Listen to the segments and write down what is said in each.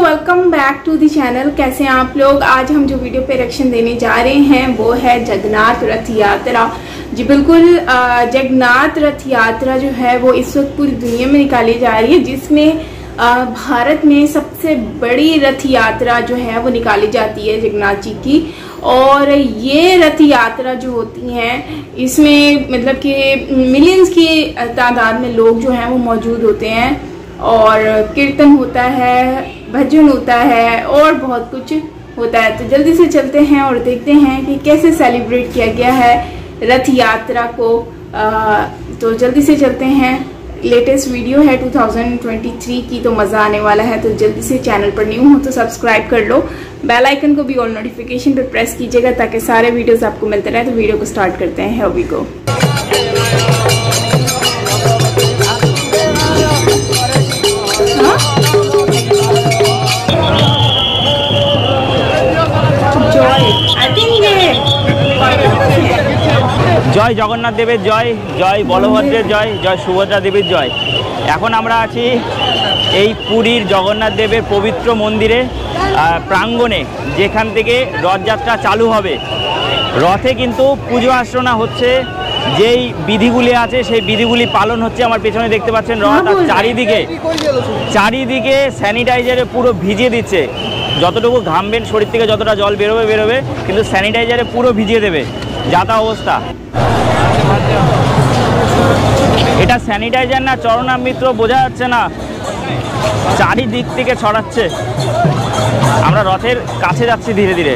Welcome back to the channel. कैसे हैं आप लोग। आज हम जो वीडियो पे रिएक्शन देने जा रहे हैं वो है जगन्नाथ रथ यात्रा। जी बिल्कुल, जगन्नाथ रथ यात्रा जो है वो इस वक्त पूरी दुनिया में निकाली जा रही है, जिसमें भारत में सबसे बड़ी रथ यात्रा जो है वो निकाली जाती है जगन्नाथ जी की। और ये रथ यात्रा जो होती हैं इसमें मतलब कि मिलियंस की तादाद में लोग जो हैं वो मौजूद होते हैं और कीर्तन होता है, भजन होता है और बहुत कुछ होता है। तो जल्दी से चलते हैं और देखते हैं कि कैसे सेलिब्रेट किया गया है रथ यात्रा को। तो जल्दी से चलते हैं। लेटेस्ट वीडियो है 2023 की, तो मज़ा आने वाला है। तो जल्दी से चैनल पर न्यू हो तो सब्सक्राइब कर लो, बेल आइकन को भी ऑल नोटिफिकेशन पर प्रेस कीजिएगा ताकि सारे वीडियोस आपको मिलते रहे। तो वीडियो को स्टार्ट करते हैं। Here we go. জয় জগন্নাথ দেবের জয়, জয় বলভদ্রের জয়, জয় সুভদ্রা দেবীর জয়। এখন আমরা আছি এই পুরীর জগন্নাথ দেবের পবিত্র মন্দিরে প্রাঙ্গণে, যেখান থেকে রথযাত্রা চালু হবে। রথে কিন্তু পুজো অর্চনা হচ্ছে, যেই বিধিগুলি আছে সেই বিধিগুলি পালন হচ্ছে। আমার পেছনে দেখতে পাচ্ছেন রথ, আর চারিদিকে স্যানিটাইজারে পুরো ভিজিয়ে দিচ্ছে। যতটুকু ঘামবেন শরীর থেকে, যতটা জল বেরোবে, কিন্তু স্যানিটাইজারে পুরো ভিজিয়ে দেবে। যাতা অবস্থা। এটা স্যানিটাইজার না চরণামৃত বোঝা যাচ্ছে না, চারিদিক থেকে ছড়াচ্ছে। আমরা রথের কাছে যাচ্ছি ধীরে ধীরে।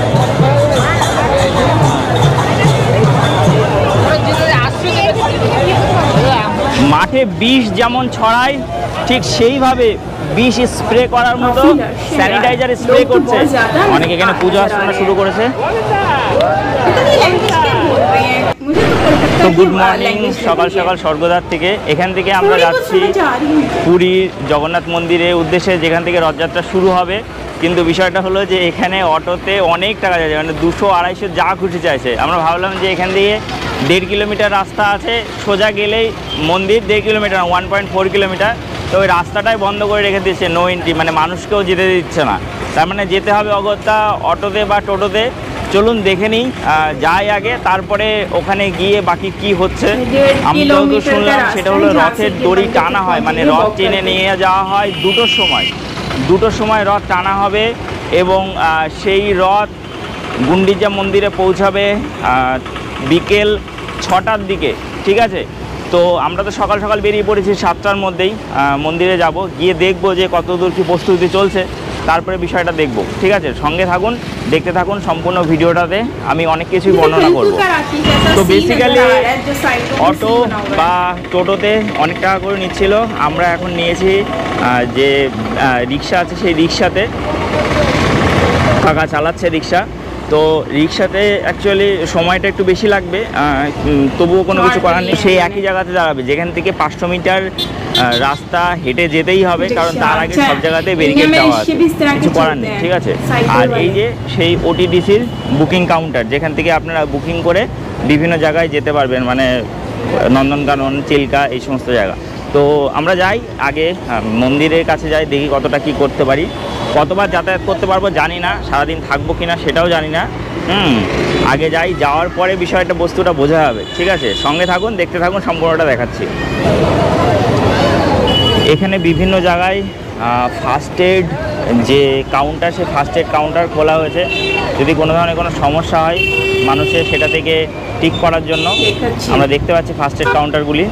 মাঠে বিষ যেমন ছড়ায় ঠিক সেইভাবে বিষ স্প্রে করার মতো স্যানিটাইজার স্প্রে করছে। অনেকে এখানে পূজা অর্চনা শুরু করেছে। তো গুড মর্নিং, সকাল সকাল স্বর্গদ্বার থেকে। এখান থেকে আমরা যাচ্ছি পুরী জগন্নাথ মন্দিরের উদ্দেশ্যে, যেখান থেকে রথযাত্রা শুরু হবে। কিন্তু বিষয়টা হলো যে এখানে অটোতে অনেক টাকা চাইছে, মানে 200-250 যা খুশি চাইছে। আমরা ভাবলাম যে এখান থেকে 1.5 কিলোমিটার রাস্তা আছে, সোজা গেলেই মন্দির। 1.5 কিলোমিটার 1.4 কিলোমিটার। তো ওই রাস্তাটাই বন্ধ করে রেখে দিচ্ছে, নো এন্ট্রি, মানে মানুষকেও যেতে দিচ্ছে না। তার মানে যেতে হবে অগত্যা অটোতে বা টোটোতে। চলুন দেখে নিই, যাই আগে, তারপরে ওখানে গিয়ে বাকি কি হচ্ছে। আমি যত শুনলাম সেটা হলো রথের দড়ি টানা হয়, মানে রথ টেনে নিয়ে যাওয়া হয় 2টোর সময় রথ টানা হবে এবং সেই রথ গুন্ডিচা মন্দিরে পৌঁছাবে বিকেল 6টার দিকে। ঠিক আছে, তো আমরা তো সকাল সকাল বেরিয়ে পড়েছি 7টার মধ্যেই। মন্দিরে যাব, গিয়ে দেখব যে কত দূর কী প্রস্তুতি চলছে, তারপরে বিষয়টা দেখব। ঠিক আছে, সঙ্গে থাকুন, দেখতে থাকুন সম্পূর্ণ ভিডিওটাতে। আমি অনেক কিছুই বর্ণনা করব। তো বেসিক্যালি অটো বা টোটোতে অনেক টাকা করে নিচ্ছিল। আমরা এখন নিয়েছি যে রিক্সা আছে, সেই রিক্সাতে। কাকা চালাচ্ছে রিক্সা। তো রিক্সাতে অ্যাকচুয়ালি সময়টা একটু বেশি লাগবে, তবুও কোনো কিছু করার নেই। সেই একই জায়গাতে দাঁড়াবে যেখান থেকে 500 মিটার রাস্তা হেঁটে যেতেই হবে, কারণ তার আগে সব জায়গাতে ব্যারিকেড দেওয়া আছে, কিছু করার নেই। ঠিক আছে, আর এই যে সেই ওটিডিসির বুকিং কাউন্টার, যেখান থেকে আপনারা বুকিং করে বিভিন্ন জায়গায় যেতে পারবেন, মানে নন্দনকানন, চিল্কা, এই সমস্ত জায়গা। তো আমরা যাই আগে মন্দিরের কাছে যাই, দেখি কতটা কি করতে পারি। কতবার যাতায়াত করতে পারবো জানি না, সারাদিন থাকবো কিনা সেটাও জানি না। আগে যাই, যাওয়ার পরে বিষয়টা বস্তুটা বোঝা হবে। ঠিক আছে, সঙ্গে থাকুন, দেখতে থাকুন, সম্পূর্ণটা দেখাচ্ছি। এখানে বিভিন্ন জায়গায় ফার্স্ট এড যে কাউন্টার, সে ফার্স্ট এড কাউন্টার খোলা হয়েছে। যদি কোনো ধরনের কোনো সমস্যা হয় মানুষের, সেটা থেকে ঠিক করার জন্য আমরা দেখতে পাচ্ছি ফার্স্ট এড কাউন্টারগুলি।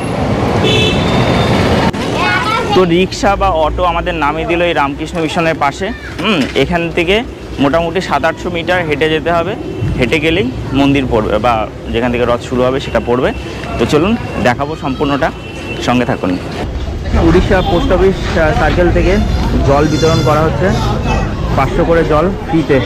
তো রিক্সা বা অটো আমাদের নামিয়ে দিল এই রামকৃষ্ণ মিশনের পাশে। এখান থেকে মোটামুটি 700-800 মিটার হেঁটে যেতে হবে। হেঁটে গেলেই মন্দির পড়বে বা যেখান থেকে রথ শুরু হবে সেটা পড়বে। তো চলুন দেখাবো সম্পূর্ণটা, সঙ্গে থাকুন। উড়িষ্যা পোস্ট অফিস সার্কেল থেকে জল বিতরণ করা হচ্ছে, 500 করে জল ফ্রিতে।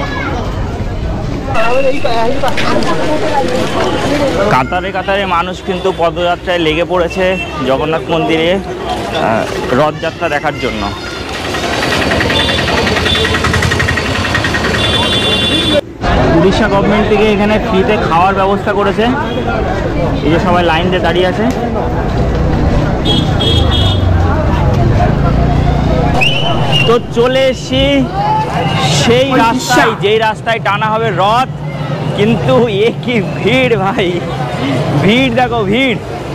কাতারে কাতারে মানুষ কিন্তু পদযাত্রায় লেগে পড়েছে জগন্নাথ মন্দিরে রথযাত্রা দেখার জন্য। উড়িষ্যা গভর্নমেন্ট থেকে এখানে ফ্রিতে খাওয়ার ব্যবস্থা করেছে। এই যে সবাই লাইন দিয়ে দাঁড়িয়ে আছে। তো চলে এসছি সেই রাস্তায়, যেই রাস্তায় টানা হবে রথ। কিন্তু এ কি ভিড় ভাই, ভিড় দেখো ভিড়।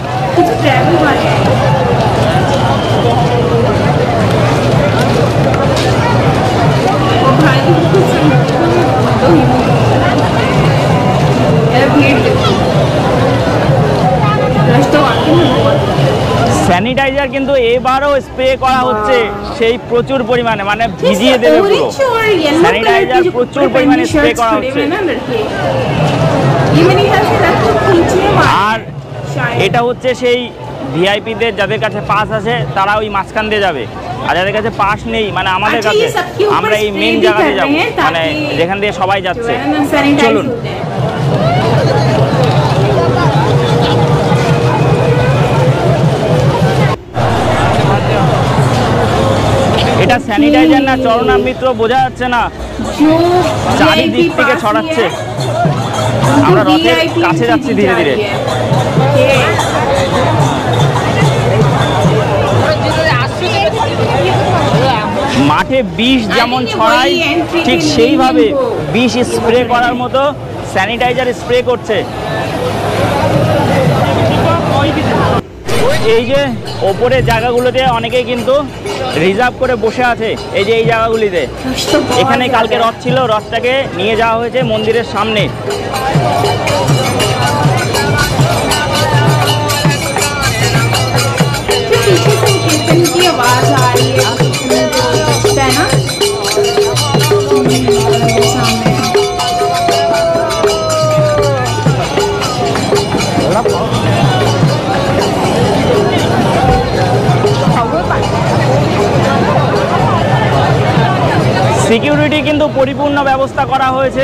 স্যানিটাইজার কিন্তু এবারও স্প্রে করা হচ্ছে সেই প্রচুর পরিমাণে, মানে ভিজিয়ে দেবে পুরো। স্যানিটাইজার প্রচুর পরিমাণে স্প্রে করা হচ্ছে। আর এটা হচ্ছে সেই ভিআইপিদের যাদের কাছে পাস আছে তারা ওই মাঝখান দিয়ে যাবে, আর যাদের কাছে পাস নেই মানে আমাদের কাছে, আমরা এই মেইন জায়গাতে যাব, মানে যেখান দিয়ে সবাই যাচ্ছে। চলুন। এটা স্যানিটাইজার না চরণামৃত বোঝা যাচ্ছে না, চারিদিক থেকে ছড়াচ্ছে। আমরা রথের কাছে যাচ্ছি ধীরে ধীরে। মাঠে বিষ যেমন ছড়ায় ঠিক সেইভাবে বিষ স্প্রে করার মতো স্যানিটাইজার স্প্রে করছে। এই যে ওপরের জায়গাগুলোতে অনেকেই কিন্তু রিজার্ভ করে বসে আছে, এই যে এই জায়গাগুলিতে। এখানে কালকে রথ ছিল, রথটাকে নিয়ে যাওয়া হয়েছে মন্দিরের সামনে। সিকিউরিটি কিন্তু পরিপূর্ণ ব্যবস্থা করা হয়েছে।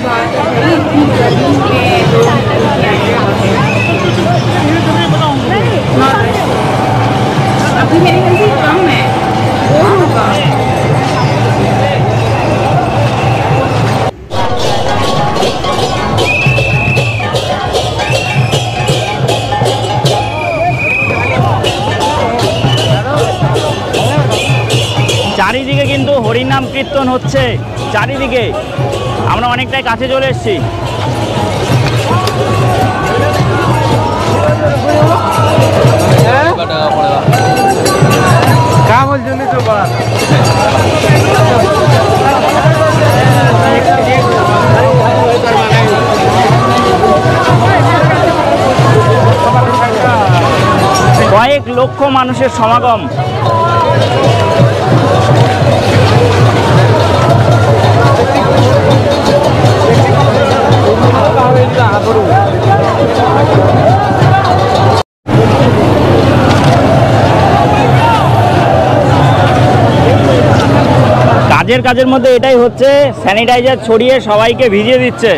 চারিদিকে কিন্তু হরিনাম কীর্তন হচ্ছে, চারিদিকে। আমরা অনেকটাই কাছে চলে এসেছি। কয়েক লক্ষ মানুষের সমাগম। কাজের মধ্যে এটাই হচ্ছে, স্যানিটাইজার ছড়িয়ে সবাইকে ভিজিয়ে দিচ্ছে।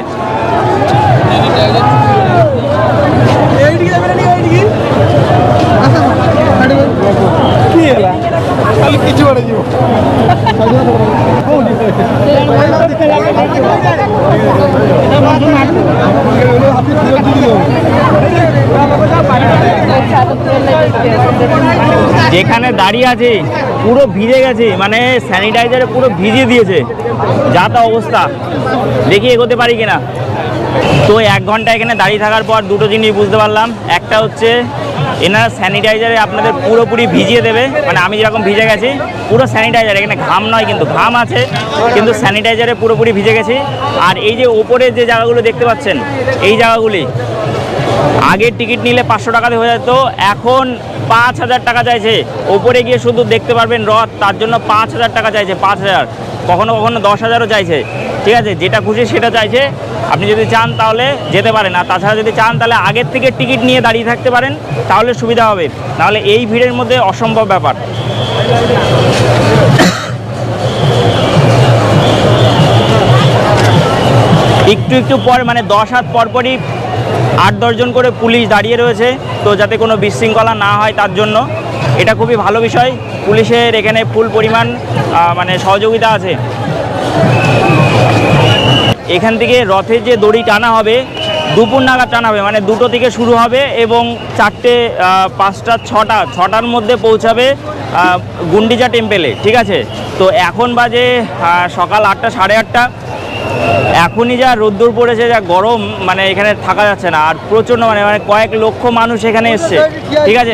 যেখানে দাঁড়িয়ে আছে পুরো ভিজে গেছে, মানে স্যানিটাইজারে পুরো ভিজিয়ে দিয়েছে, যা তা অবস্থা। দেখি এগোতে পারি কিনা। তো 1 ঘন্টা এখানে দাঁড়িয়ে থাকার পর দুটো জিনিস বুঝতে পারলাম। একটা হচ্ছে এনারা স্যানিটাইজারে আপনাদের পুরোপুরি ভিজিয়ে দেবে, মানে আমি যেরকম ভিজে গেছি পুরো স্যানিটাইজার, এখানে ঘাম নয় কিন্তু, ঘাম আছে কিন্তু স্যানিটাইজারে পুরোপুরি ভিজে গেছি। আর এই যে ওপরে যে জায়গাগুলো দেখতে পাচ্ছেন, এই জায়গাগুলি আগে টিকিট নিলে 500 টাকাতে হয়ে যেত, এখন 5000 টাকা চাইছে। ওপরে গিয়ে শুধু দেখতে পারবেন রথ, তার জন্য 5000 টাকা চাইছে, 5000, কখনো কখনো 10,000ও চাইছে। ঠিক আছে, যেটা খুশি সেটা চাইছে। আপনি যদি চান তাহলে যেতে পারেন, আর তাছাড়া যদি চান তাহলে আগের থেকে টিকিট নিয়ে দাঁড়িয়ে থাকতে পারেন, তাহলে সুবিধা হবে। নাহলে এই ভিড়ের মধ্যে অসম্ভব ব্যাপার। একটু পর মানে 10 হাত পরপরই 8-10 জন করে পুলিশ দাঁড়িয়ে রয়েছে, তো যাতে কোনো বিশৃঙ্খলা না হয় তার জন্য। এটা খুবই ভালো বিষয়, পুলিশের এখানে ফুল পরিমাণ মানে সহযোগিতা আছে। এখান থেকে রথের যে দড়ি টানা হবে, দুপুর নাগাদ টানাবে, মানে 2টো থেকে শুরু হবে এবং 4টে 5টা 6টার মধ্যে পৌঁছাবে গুন্ডিচা টেম্পেলে। ঠিক আছে, তো এখন বাজে সকাল 8টা 8:30। এখনই যা রোদ্দুর পড়েছে, যা গরম, মানে এখানে থাকা যাচ্ছে না। আর প্রচণ্ড মানে কয়েক লক্ষ মানুষ এখানে এসছে। ঠিক আছে,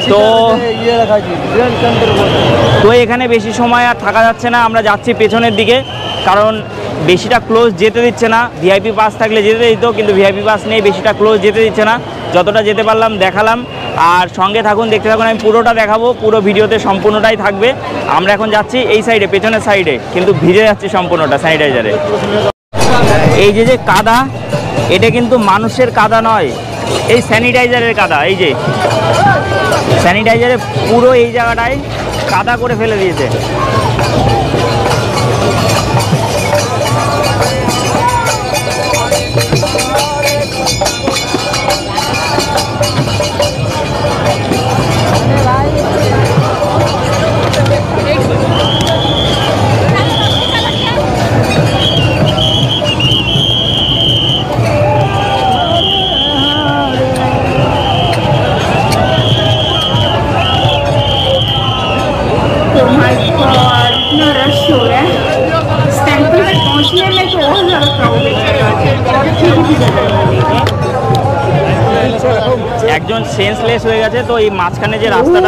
তো এখানে বেশি সময় আর থাকা যাচ্ছে না। আমরা যাচ্ছি পেছনের দিকে, কারণ বেশিটা ক্লোজ যেতে দিচ্ছে না। ভিআইপি পাস থাকলে যেতে দিত, কিন্তু ভিআইপি পাস নেই, বেশিটা ক্লোজ যেতে দিচ্ছে না। যতটা যেতে পারলাম দেখালাম। আর সঙ্গে থাকুন, দেখতে থাকুন, আমি পুরোটা দেখাবো, পুরো ভিডিওতে সম্পূর্ণটাই থাকবে। আমরা এখন যাচ্ছি এই সাইডে, পেছনের সাইডে, কিন্তু ভিজে যাচ্ছি সম্পূর্ণটা স্যানিটাইজারে। এই যে কাদা, এটা কিন্তু মানুষের কাদা নয়, এই স্যানিটাইজারের কাদা। এই যে স্যানিটাইজারে পুরো এই জায়গাটায় কাদা করে ফেলে দিয়েছে। একজন সেন্সলেস হয়ে গেছে। তো এই মাঝখানে যে রাস্তাটা,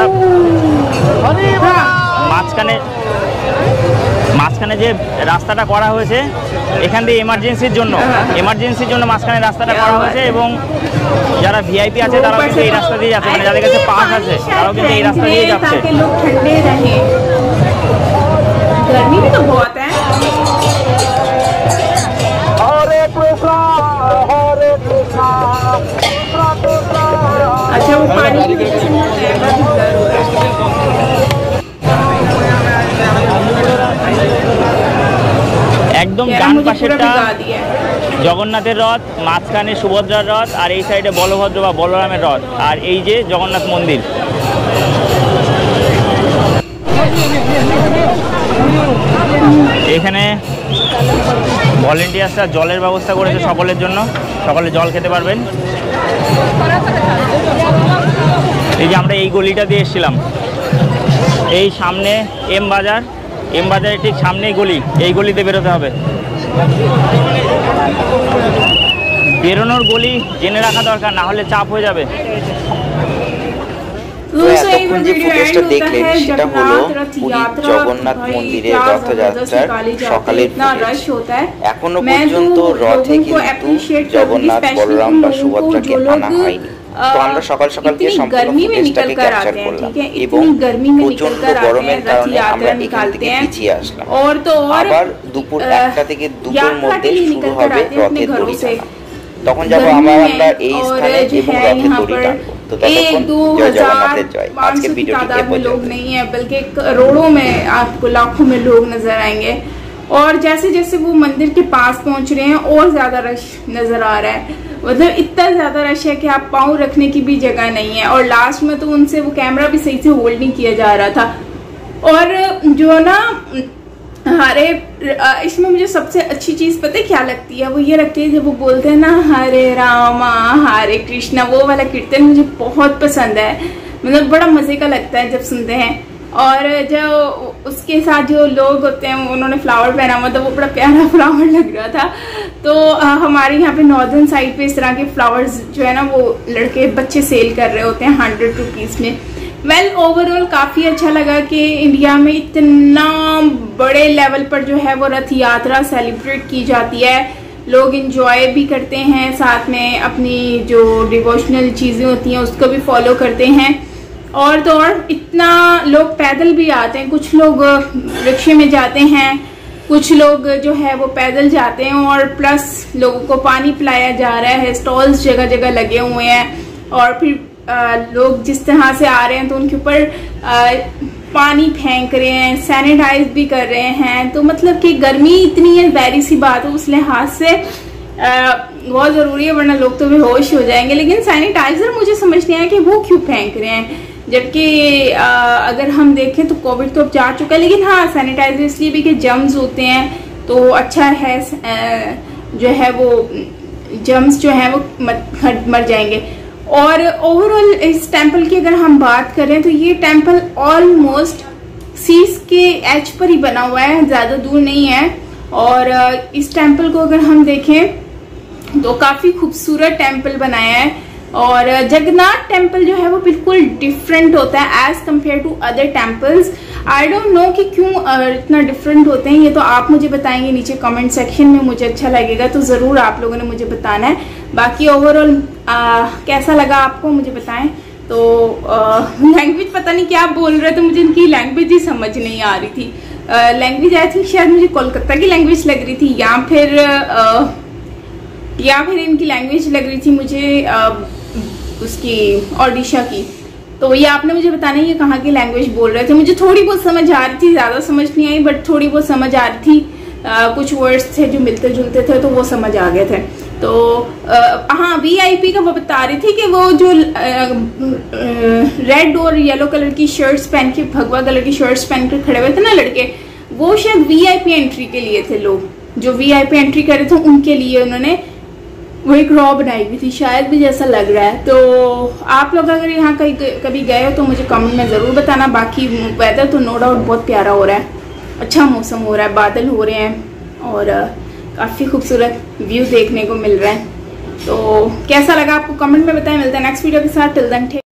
মাঝখানে যে রাস্তাটা করা হয়েছে, এখান দিয়ে এমার্জেন্সির জন্য মাঝখানে রাস্তাটা করা হয়েছে। এবং যারা ভিআইপি আছে তারাও কিন্তু এই রাস্তা দিয়ে যাচ্ছে, মানে যাদের কাছে পাস আছে তারাও কিন্তু এই রাস্তা দিয়ে যাচ্ছে। अच्छा, वो पानी একদম ডান পাশেরটা জগন্নাথের রথ, মাঝখানে সুভদ্রার রথ, আর এই সাইডে বলভদ্র বা বলরামের রথ, আর এই যে জগন্নাথ মন্দির। এখানে ভলেন্টিয়ার্সরা জলের ব্যবস্থা করেছে সকলের জন্য, সকলে জল খেতে পারবেন। এই যে আমরা এই গলিটা দিয়ে এসেছিলাম, এই সামনে এম বাজারের ঠিক সামনেই গলি, এই গলিতে বেরোতে হবে। বেরোনোর গলি জেনে রাখা দরকার, না হলে চাপ হয়ে যাবে। তো এতক্ষণ যে ফুটেজটা দেখলেন সেটা হলো পুরীর জগন্নাথ মন্দিরের রথযাত্রার সকালের ফুটেজ। এখনো পর্যন্ত রথে কিন্তু জগন্নাথ, বলরাম বা সুভদ্রাকে আনা হয়নি। তো আমরা সকাল সকাল গিয়ে সম্পূর্ণ ফুটেজটাকে ক্যাপচার করলাম এবং প্রচন্ড গরমের কারণে আমরা এখান থেকে পিছিয়ে আসলাম। আবার দুপুর 1টা থেকে 2টোর মধ্যে শুরু হবে রথের দড়ি টানা। তখন যাবো আমরা এই স্থানে এবং রথের দড়ি টানবো। तो 1-2-1000-500 की तादाद में लोग नहीं है, बल्कि करोड़ों में आपको, लाखों में लोग नजर आएंगे। और जैसे जैसे वो मंदिर के पास पहुंच रहे हैं और ज्यादा रश नजर आ रहा है। मतलब इतना ज्यादा रश है कि आप पाँव रखने की भी जगह नहीं है। और लास्ट में तो उनसे वो कैमरा भी सही से होल्ड नहीं किया जा रहा था। और जो ना हरे, इसमें मुझे सबसे अच्छी चीज पता है क्या लगती है? वो ये लगती है जब वो बोलते हैं ना, हरे रामा हरे कृष्णा, वो वाला कीर्तन मुझे बहुत पसंद है। मतलब बड़ा मजे का लगता है जब सुनते हैं। और जो उसके साथ जो लोग होते हैं उन्होंने फ्लावर पहना हुआ था, वो बड़ा प्यारा फ्लावर लग रहा था। तो हमारे यहाँ पे नॉर्दर्न साइड पे इस तरह के फ्लावर्स जो है ना, वो लड़के बच्चे सेल कर रहे होते हैं 100 रुपीज में। वेल ओवरऑल काफ़ी अच्छा लगा कि इंडिया में इतना बड़े लेवल पर जो है वो रथ यात्रा सेलिब्रेट की जाती है। लोग इंजॉय भी करते हैं, साथ में अपनी जो डिवोशनल चीज़ें होती हैं उसको भी फॉलो करते हैं। और तो और इतना लोग पैदल भी आते हैं, कुछ लोग रिक्शे में जाते हैं, कुछ लोग जो है वो पैदल जाते हैं। और प्लस लोगों को पानी पिलाया जा रहा है, स्टॉल्स जगह जगह लगे हुए हैं। और फिर लोग जिस तरह से आ रहे हैं तो उनके ऊपर पानी फेंक रहे हैं, सैनिटाइज भी कर रहे हैं। तो मतलब कि गर्मी इतनी है, जाहिर सी बात है, उस लिहाज से बहुत ज़रूरी है, वरना लोग तो बेहोश हो जाएंगे। लेकिन सैनिटाइजर मुझे समझ नहीं आया कि वो क्यों फेंक रहे हैं, जबकि अगर हम देखें तो कोविड तो अब जा चुका है। लेकिन हाँ, सैनिटाइजर इसलिए भी कि जर्म्स होते हैं, तो अच्छा है जो है वो जर्म्स जो हैं वो मर जाएंगे। और ओवरऑल इस टेम्पल की अगर हम बात करें तो ये टेम्पल ऑलमोस्ट सीस के एज पर ही बना हुआ है, ज़्यादा दूर नहीं है। और इस टेम्पल को अगर हम देखें तो काफ़ी खूबसूरत टेम्पल बनाया है। और जगन्नाथ टेम्पल जो है वो बिल्कुल डिफरेंट होता है as compared to other temples. I don't know कि क्यों इतना डिफरेंट होते हैं, ये तो आप मुझे बताएंगे नीचे कमेंट सेक्शन में। मुझे अच्छा लगेगा तो ज़रूर आप लोगों ने मुझे बताना है। बाकी ओवरऑल कैसा लगा आपको मुझे बताएं। तो लैंग्वेज पता नहीं क्या बोल रहे थे, मुझे इनकी लैंग्वेज ही समझ नहीं आ रही थी। लैंग्वेज आई थिंक शायद मुझे कोलकाता की लैंग्वेज लग रही थी या फिर इनकी लैंग्वेज लग रही थी मुझे उसकी ओडिशा की। तो ये आपने मुझे बताना है ये कहाँ की लैंग्वेज बोल रहे थे। मुझे थोड़ी बहुत समझ आ रही थी, ज़्यादा समझ नहीं आई बट थोड़ी बहुत समझ आ रही थी। कुछ वर्ड्स थे जो मिलते जुलते थे तो वो समझ आ गए थे। तो हाँ, VIP का वो बता रही थी कि वो जो रेड और येलो कलर की शर्ट्स पहन के, भगवा कलर की शर्ट्स पहन के खड़े हुए थे ना लड़के, वो शायद VIP एंट्री के लिए थे। लोग जो VIP एंट्री कर रहे थे उनके लिए उन्होंने वो एक रॉ बनाई हुई थी, शायद भी जैसा लग रहा है। तो आप लोग अगर यहाँ कभी गए हो तो मुझे कमेंट में ज़रूर बताना। बाकी वेदर तो नो डाउट बहुत प्यारा हो रहा है, अच्छा मौसम हो रहा है, बादल हो रहे हैं और काफ़ी खूबसूरत व्यू देखने को मिल रहा है। तो कैसा लगा आपको कमेंट में बताएं। मिलते हैं नेक्स्ट वीडियो के साथ। Till then